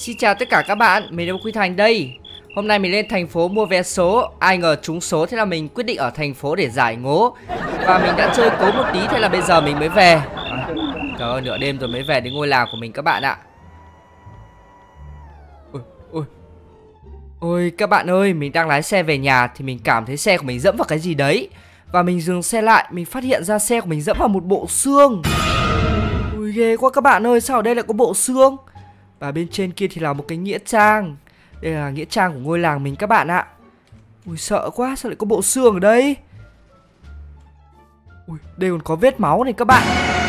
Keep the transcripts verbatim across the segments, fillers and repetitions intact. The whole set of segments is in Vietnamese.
Xin chào tất cả các bạn, mình là Quy Thành đây. Hôm nay mình lên thành phố mua vé số, ai ngờ trúng số, thế là mình quyết định ở thành phố để giải ngố. Và mình đã chơi cố một tí, thế là bây giờ mình mới về. à, Trời ơi, nửa đêm rồi mới về đến ngôi làng của mình các bạn ạ. Ôi, ôi, ôi các bạn ơi, mình đang lái xe về nhà thì mình cảm thấy xe của mình dẫm vào cái gì đấy. Và mình dừng xe lại, mình phát hiện ra xe của mình dẫm vào một bộ xương. Ui ghê quá các bạn ơi, sao ở đây lại có bộ xương? Và bên trên kia thì là một cái nghĩa trang. Đây là nghĩa trang của ngôi làng mình các bạn ạ. Ui sợ quá, sao lại có bộ xương ở đây? Ui, đây còn có vết máu này các bạn.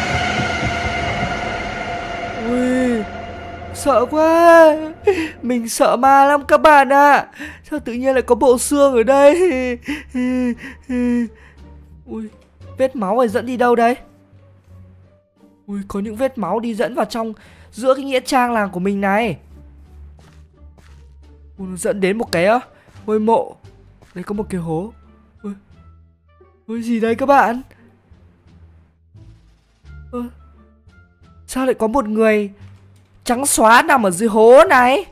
Ui, sợ quá. Mình sợ ma lắm các bạn ạ. Sao tự nhiên lại có bộ xương ở đây? Ui, vết máu này dẫn đi đâu đây? Ui, có những vết máu đi dẫn vào trong giữa cái nghĩa trang làng của mình này. Ui, nó dẫn đến một cái á ngôi mộ. Đây có một cái hố. Ui, ui gì đây các bạn? Ui, sao lại có một người trắng xóa nằm ở dưới hố này?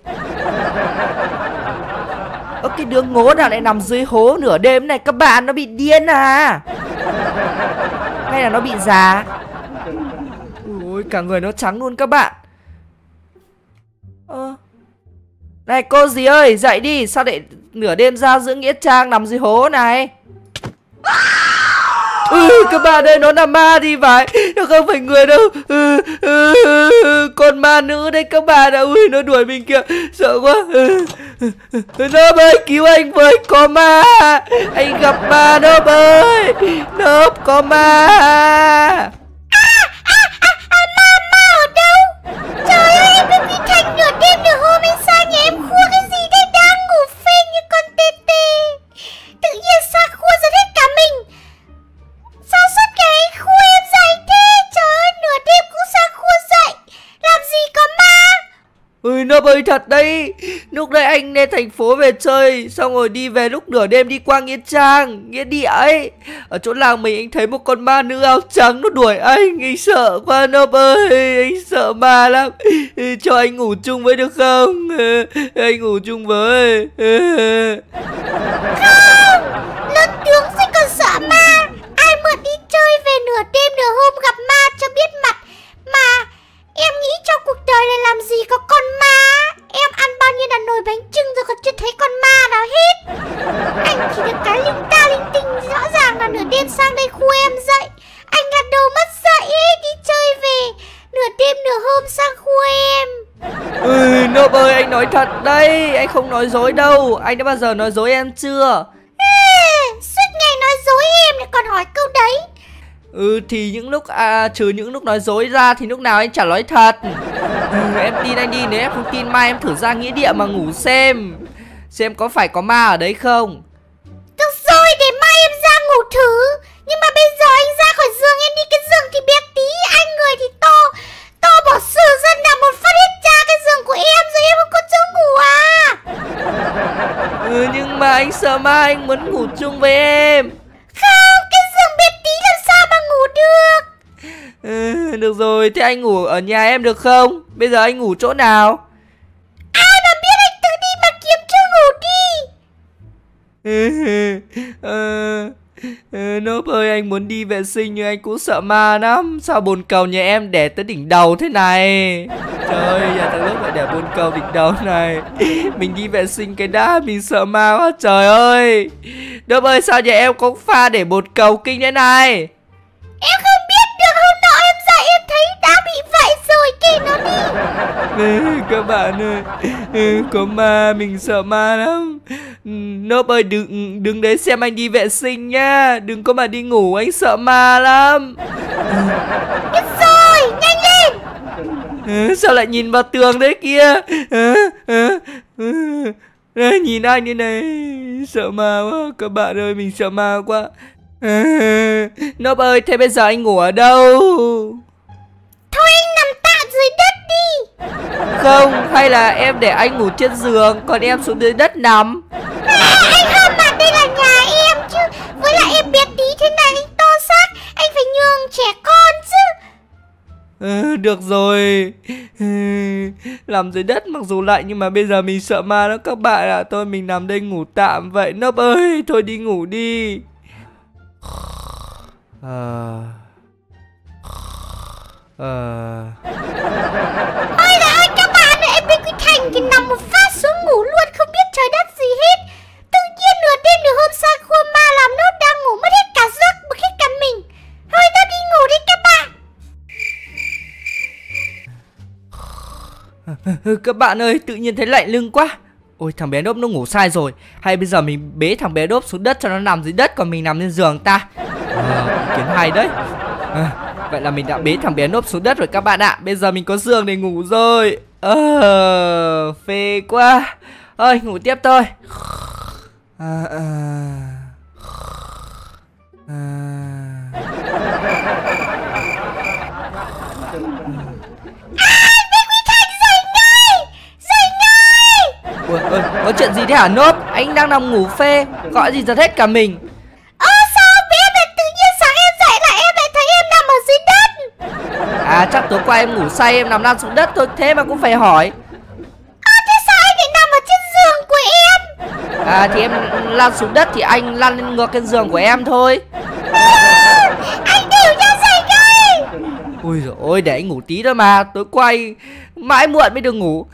Ơ cái đứa ngố nào lại nằm dưới hố nửa đêm này các bạn? Nó bị điên à? Hay là nó bị già? Ui, cả người nó trắng luôn các bạn. Ơ, này cô gì ơi, dậy đi. Sao lại nửa đêm ra giữa nghĩa trang nằm dưới hố này? Ừ, các bạn ơi, nó là ma thì phải, nó không phải người đâu. ừ, ừ, ừ, con ma nữ đây các bạn ạ. Ui, nó đuổi mình kìa, sợ quá. ừ, ừ, Nốp ơi, cứu anh với, có ma. Anh gặp ma Nốp ơi. Nốp có ma. Trời ơi, em với Quy Thành nửa đêm nửa hôm em xa nhà em khua cái gì đây, đang ngủ phê như con tê tê. Tự nhiên xa khua giật hết cả mình. Sao suốt ngày anh khua em dậy thế? Trời ơi, nửa đêm cũng xa khua dậy. Làm gì có ma? Ui, nó ơi, thật đấy. Lúc đấy anh lên thành phố về chơi, xong rồi đi về lúc nửa đêm đi qua nghĩa trang, nghĩa địa ấy. Ở chỗ làng mình anh thấy một con ma nữ áo trắng nó đuổi anh. Anh sợ quá Nốp ơi, anh sợ ma lắm. Cho anh ngủ chung với được không? Anh ngủ chung với. Không, lớn tướng rồi còn sợ ma. Ai mượn đi chơi về nửa đêm nửa hôm gặp ma cho biết mặt. Mà em nghĩ trong cuộc đời này làm gì có con ma. Em ăn bao nhiêu là nồi bánh chưng rồi còn chưa thấy con ma nào hết. Anh chỉ được cái linh ta linh tinh. Rõ ràng là nửa đêm sang đây khu em dậy. Anh là đồ mất dậy ấy, đi chơi về nửa đêm nửa hôm sang khu em. Ừ, Nốp ơi, anh nói thật đây. Anh không nói dối đâu. Anh đã bao giờ nói dối em chưa? À, suốt ngày nói dối em lại còn hỏi câu đấy. Ừ thì những lúc à, trừ những lúc nói dối ra thì lúc nào anh chả nói thật. ừ, Em tin anh đi, nếu em không tin mai em thử ra nghĩa địa mà ngủ xem. Xem có phải có ma ở đấy không. Được rồi, để mai em ra ngủ thử. Nhưng mà bây giờ anh ra khỏi giường, em đi cái giường thì bé tí, anh người thì to. To bỏ sử dân nào một phát hết ra cái giường của em rồi, em không có chỗ ngủ à? Ừ nhưng mà anh sợ ma, anh muốn ngủ chung với em. Không, cái giường bé tí làm sao mà ngủ được. ừ, Được rồi, thế anh ngủ ở nhà em được không? Bây giờ anh ngủ chỗ nào? Ai mà biết, anh tự đi mà kiếm chỗ ngủ đi. ừ, ừ, Nốp ơi, anh muốn đi vệ sinh nhưng anh cũng sợ ma lắm. Sao bồn cầu nhà em để tới đỉnh đầu thế này? Trời ơi, nhà thằng Nốp lại để bồn cầu đỉnh đầu này. Mình đi vệ sinh cái đã, mình sợ ma quá trời ơi. Nốp ơi, sao nhà em có pha để bồn cầu kinh thế này? Em không biết được, hôm nọ em dậy em thấy đã bị vậy rồi, kệ nó đi. ừ, Các bạn ơi, ừ, có ma, mình sợ ma lắm. ừ, Nốp ơi, đừng đừng đấy xem anh đi vệ sinh nhá. Đừng có mà đi ngủ, anh sợ ma lắm. Biết rồi, nhanh lên. ừ, Sao lại nhìn vào tường đấy kia? ừ, ừ, ừ. Đấy, nhìn anh như này, sợ ma quá. Các bạn ơi, mình sợ ma quá. ừ, Nốp ơi, thế bây giờ anh ngủ ở đâu? Thôi anh nằm tạm dưới đất đi. Không, hay là em để anh ngủ trên giường, còn em xuống dưới đất nằm. À, anh không, mà đây là nhà em chứ. Với lại em bé tí thế này, anh to xác, anh phải nhường trẻ con chứ. Ừ, được rồi. Nằm dưới đất mặc dù lạnh nhưng mà bây giờ mình sợ ma đó các bạn ạ. Thôi mình nằm đây ngủ tạm vậy. Nốp ơi, thôi đi ngủ đi. Ờ... Ờ... Ôi là ơi các bạn ơi, em Quý Thành thì nằm một phát xuống ngủ luôn, không biết trời đất gì hết. Tự nhiên nửa đêm nửa hôm sau khu ma làm nốt đang ngủ mất hết cả giấc, mất hết cả mình. Thôi tôi đi ngủ đi các bạn. Các bạn ơi, tự nhiên thấy lạnh lưng quá. Ôi thằng bé Đốp nó ngủ sai rồi. Hay bây giờ mình bế thằng bé Đốp xuống đất cho nó nằm dưới đất, còn mình nằm lên giường ta. À, ý kiến hay đấy. À, vậy là mình đã bế thằng bé Đốp xuống đất rồi các bạn ạ. Bây giờ mình có giường để ngủ rồi. Ờ, phê quá. Ơi ngủ tiếp thôi. À, à, à. Ôi, ôi, có chuyện gì thế hả Nốp? Anh đang nằm ngủ phê, gọi gì giật hết cả mình. Ơ sao biết là tự nhiên sáng em dậy là em lại thấy em nằm ở dưới đất. À chắc tối qua em ngủ say em nằm lăn xuống đất thôi, thế mà cũng phải hỏi. Ơ thế sao anh lại nằm ở trên giường của em? À thì em lăn xuống đất thì anh lăn lên ngược trên giường của em thôi. À, anh thử cho dậy ngay. Ui dồi ôi, để anh ngủ tí thôi mà. Tối qua anh mãi muộn mới được ngủ.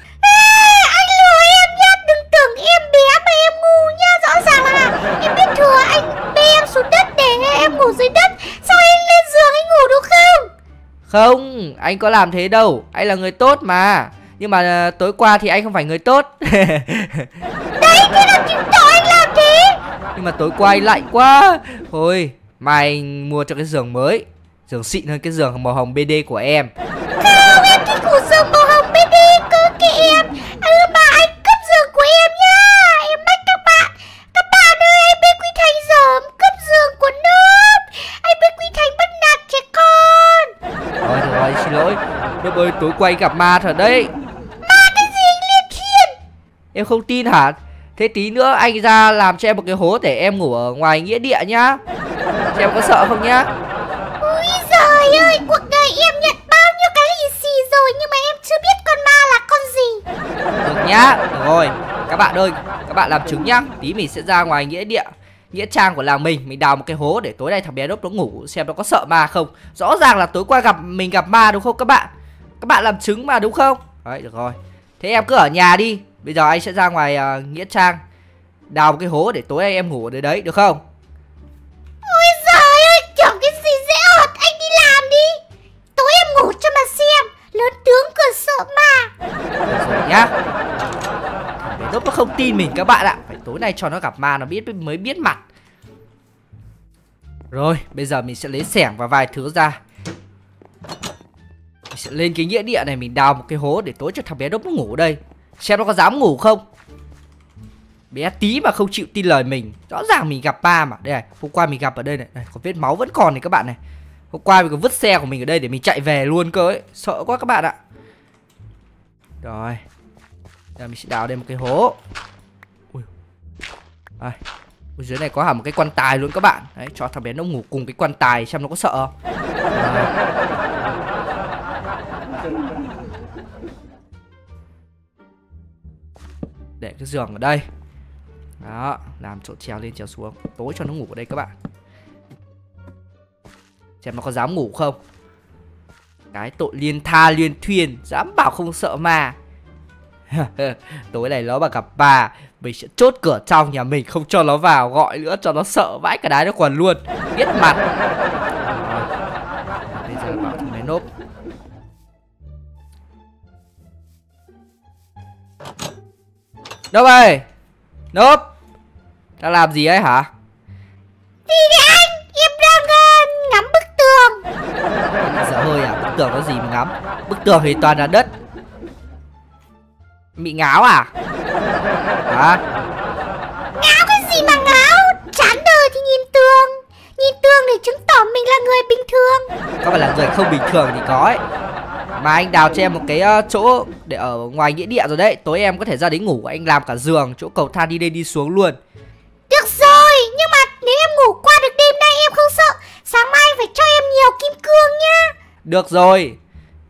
Em bé mà em ngu nha, rõ ràng là em biết thừa anh bê em xuống đất để em ngủ dưới đất. Sao anh lên giường anh ngủ được không? Không, anh có làm thế đâu. Anh là người tốt mà. Nhưng mà tối qua thì anh không phải người tốt. Đấy, thế là chứng tỏ anh làm thế. Nhưng mà tối qua anh lạnh quá. Thôi, mai anh mua cho cái giường mới. Giường xịn hơn cái giường màu hồng bê đê của em. Không, em thích ngủ giường màu hồng bê đê cơ kìa em. Ừ mà anh cướp giường của em nha. Em mách các bạn. Các bạn ơi, anh Bê Quý Thành dởm cướp giường của Nốp. Anh Bê Quý Thành bắt nạt trẻ con. Thôi được rồi, xin lỗi. Nốp ơi, tối qua anh gặp ma thật đấy. Ma cái gì anh Liên Thiên? Em không tin hả? Thế tí nữa anh ra làm cho em một cái hố để em ngủ ở ngoài nghĩa địa nhá. Chị em có sợ không nhá? Úi giời ơi, cuộc đời em nhận bao nhiêu cái lì xì rồi nhưng mà em chưa biết con ma là con gì. Được nhá, được rồi. Các bạn ơi, các bạn làm chứng nhá. Tí mình sẽ ra ngoài nghĩa địa, nghĩa trang của làng mình. Mình đào một cái hố để tối nay thằng bé Đốp nó ngủ, xem nó có sợ ma không. Rõ ràng là tối qua gặp mình gặp ma đúng không các bạn? Các bạn làm chứng mà đúng không? Đấy, được rồi. Thế em cứ ở nhà đi. Bây giờ anh sẽ ra ngoài uh, nghĩa trang, đào một cái hố để tối nay em ngủ ở đấy đấy, được không? Ôi giời ơi, tưởng cái gì dễ ọt, anh đi làm đi. Tối em ngủ cho mà xem, lớn tướng còn sợ ma. Được rồi nhá. Thằng bé Đốp nó không tin mình các bạn ạ. Phải tối nay cho nó gặp ma nó biết mới biết mặt. Rồi, bây giờ mình sẽ lấy xẻng và vài thứ ra. Mình sẽ lên cái nghĩa địa này, mình đào một cái hố để tối cho thằng bé Đốp nó ngủ ở đây. Xem nó có dám ngủ không. Bé tí mà không chịu tin lời mình. Rõ ràng mình gặp ma mà. Đây này, hôm qua mình gặp ở đây này, này có vết máu vẫn còn này các bạn này. Hôm qua mình có vứt xe của mình ở đây để mình chạy về luôn cơ ấy. Sợ quá các bạn ạ. Rồi, giờ mình sẽ đào đây một cái hố. Ui. Đây. Ui, dưới này có hẳn một cái quan tài luôn các bạn. Đấy, cho thằng bé nó ngủ cùng cái quan tài xem nó có sợ không. Để cái giường ở đây. Đó, làm chỗ trèo lên trèo xuống. Tối cho nó ngủ ở đây các bạn. Xem nó có dám ngủ không. Cái tội liên tha liên thuyền, dám bảo không sợ ma. Tối này nó mà gặp ma, mình sẽ chốt cửa trong nhà mình, không cho nó vào, gọi nữa cho nó sợ vãi cả đái nó quần luôn. Biết mặt. Rồi, bây giờ bảo thằng bé Nốp. Nốp ơi, Nốp, đang làm gì ấy hả? Gì đấy anh? Em đang uh, ngắm bức tường. Dở hơi à? Bức tường có gì mà ngắm? Bức tường thì toàn là đất. Bị ngáo à? Hả? Ngáo cái gì mà ngáo? Chán đời thì nhìn tường. Nhìn tường để chứng tỏ mình là người bình thường. Có phải là người không bình thường thì có ấy. Mà anh đào cho em một cái uh, chỗ để ở ngoài nghĩa địa rồi đấy. Tối em có thể ra đấy ngủ, anh làm cả giường, chỗ cầu thang đi lên đi xuống luôn. Được rồi, nhưng mà nếu em ngủ qua được đêm nay em không sợ. Sáng mai phải cho em nhiều kim cương nhá. Được rồi.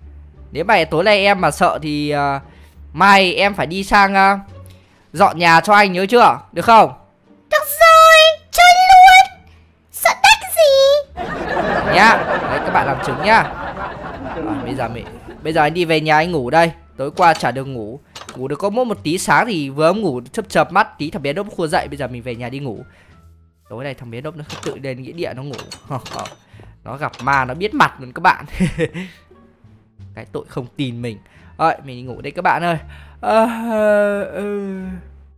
Nếu mà tối nay em mà sợ thì uh, mai em phải đi sang uh, dọn nhà cho anh, nhớ chưa? Được không? Được rồi, chơi luôn. Sợ tách gì? Nhá, đấy các bạn làm chứng nhá. À, bây giờ mình bây giờ anh đi về nhà anh ngủ đây. Tối qua chả được ngủ. Ngủ được có mỗi một tí, sáng thì vừa ngủ chớp chợp mắt tí thằng bé Nốp khua dậy. Bây giờ mình về nhà đi ngủ. Tối nay thằng bé Nốp nó tự lên nghĩa địa nó ngủ. Nó gặp ma nó biết mặt luôn các bạn. Cái tội không tin mình. Rồi mình đi ngủ đây các bạn ơi. à, uh, uh.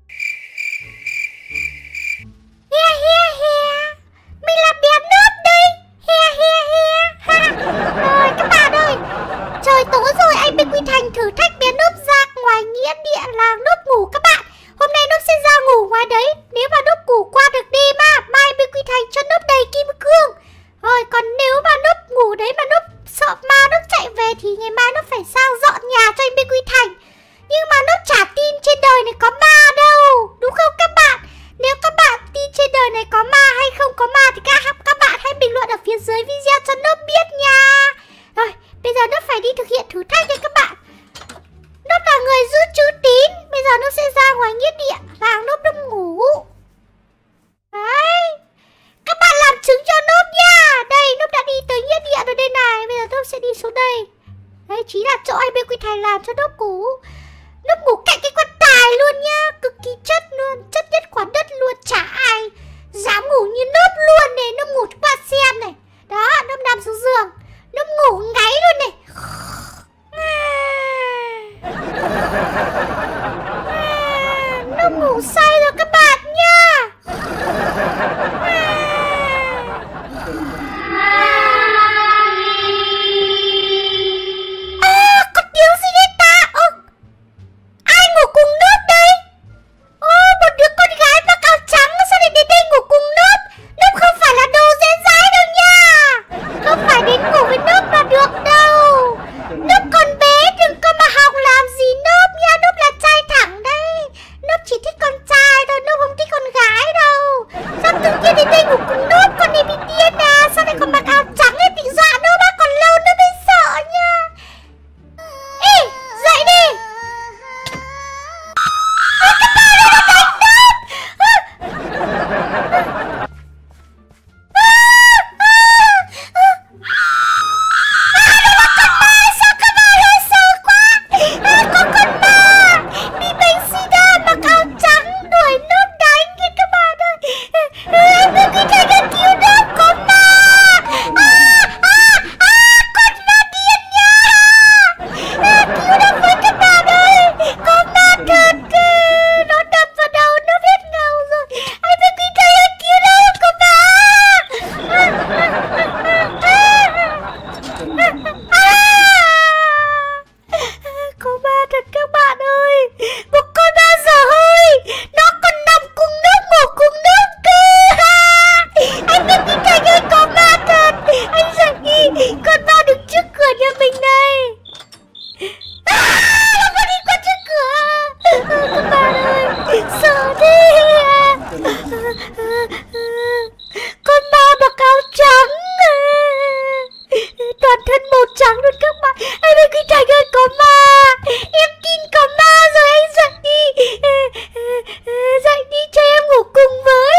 He he he, mình là bé Nốp đây. He he he. Rồi các bạn ơi, trời tối rồi, anh Bê Quy Thành thử thách bé Nốp ra ngoài nghĩa địa là Nốp ngủ các bạn. Hôm nay Nốp sẽ ra ngủ ngoài đấy. Nếu mà Nốp ngủ qua được đêm á, mai Bê Quy Thành cho Nốp đầy kim cương. Rồi còn nếu mà Nốp ngủ đấy mà Nốp sợ ma Nốp chạy về thì ngày mai Nốp phải sang dọn nhà cho anh Bê Quy Thành. Nhưng mà Nốp chả tin trên đời này có ma đâu, đúng không các bạn? Nếu các bạn tin trên đời này có ma hay không có ma thì các, các bạn hãy bình luận ở phía dưới video cho Nốp biết nha. Rồi bây giờ Nốp phải đi thực hiện thử thách đây các bạn. Nốp là người giữ chữ tín. Bây giờ Nốp sẽ ra ngoài nghĩa địa và Nốp Nốp ngủ. Đấy, các bạn làm chứng cho Nốp nha. Đây Nốp đã đi tới nghĩa địa rồi đây này. Bây giờ Nốp sẽ đi xuống đây. Đây chính là chỗ anh Bê Quy Thành làm cho Nốp ngủ. Nốp ngủ cạnh cái quan tài luôn nhá. Cực kỳ chất luôn, chất nhất quả đất luôn. Chả ai dám ngủ như Nốp luôn này. Nốp ngủ cho các bạn xem này. Đó, Nốp nằm xuống giường, Nốp ngủ ngáy luôn này. Nốp ngủ say rồi các bạn nha. À, có tiếng gì đấy ta? Ơ, ai ngủ cùng Nốp đây? Ô, một đứa con gái mặc áo trắng sao lại đến đây ngủ cùng Nốp? Nốp không phải là đồ dễ dãi đâu nha. Không phải đến ngủ với Nốp là được đâu. Nốp còn bé, đừng có mà học làm gì Nốp nha. Nốp là trai thẳng đây. Nốp chỉ thích con trai thôi, Nốp không thích con gái đâu. Sao tự nhiên đến đây ngủ cùng Nốp? Con này bị điên à? Sao lại còn mặc áo trắng ấy, bị dọa Nốp á? Còn lâu Nốp mới sợ nha. Ê, dậy đi. Ôi, các bạn ơi, nó đánh Nốp. À, à, à, à. Sao các bạn ơi, sợ quá. À, có con ma bị bệnh sida mặc áo trắng đuổi Nốp đánh kìa các bạn ơi. Anh Bê Quy Thành đã cứu Nốp, có ma. À, à, à, con ma điên nha. À, cứu Nốp với các bạn ơi, có ma thật kìa. Nó đập vào đầu Nốp hết ngầu rồi. Anh Bê Quy Thành ơi, cứu Nốp, có ma. À, à, à, à, à. Có ma thật các bạn ơi. Một con ma dở hơi. Nó còn nằm cùng Nốp, ngủ cùng Nốp cơ. Anh Bê Quy Thành ơi, có ma thật. Anh dậy đi, con ma đứng trước cửa nhà mình này. À, nó có đi qua trước cửa. À, các bạn ơi, sợ thế. Con ma mặc áo trắng, toàn thân màu trắng luôn các bạn. Anh Bê Quy Thành ơi, có ma. Em tin có ma rồi, anh dậy đi. Dậy đi cho em ngủ cùng với.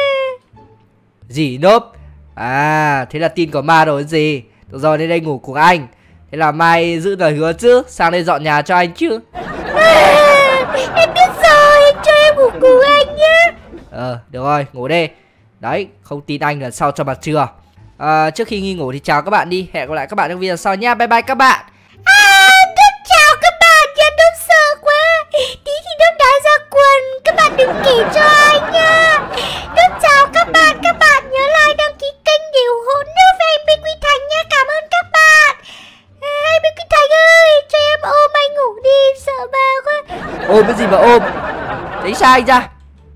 Gì Nốp? À thế là tin có ma rồi gì? Được rồi, đến đây ngủ cùng anh. Thế là mai giữ lời hứa chứ, sang đây dọn nhà cho anh chứ. À, em biết rồi, cho em ngủ cùng anh nhé. Ờ được rồi, ngủ đi. Đấy, không tin anh là sau cho mặt chưa. à, Trước khi nghi ngủ thì chào các bạn đi. Hẹn gặp lại các bạn trong video sau nha. Bye bye các bạn. À, Nốp chào các bạn nha. Nốp sợ quá. Tí thì Nốp đá ra quần. Các bạn đừng kể cho ai nha. Nốp chào các bạn. Các bạn nhớ like, đăng ký kênh để ủng hộ Nốp và anh Bê Quy Thành nha. Cảm ơn các bạn. À, anh Bê Quy Thành ơi, cho em ôm anh ngủ đi. Sợ ma quá. Ôm cái gì mà ôm? Tránh xa anh ra.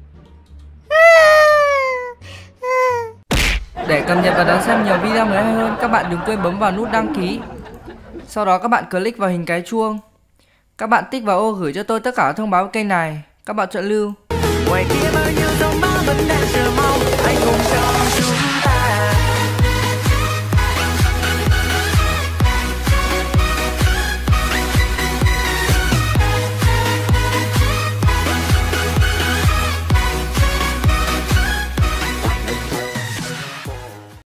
Để cập nhật và đón xem nhiều video mới hay hơn, các bạn đừng quên bấm vào nút đăng ký. Sau đó các bạn click vào hình cái chuông. Các bạn tích vào ô gửi cho tôi tất cả các thông báo kênh này. Các bạn chọn lưu. Ngoài kia bao nhiêu dòng ma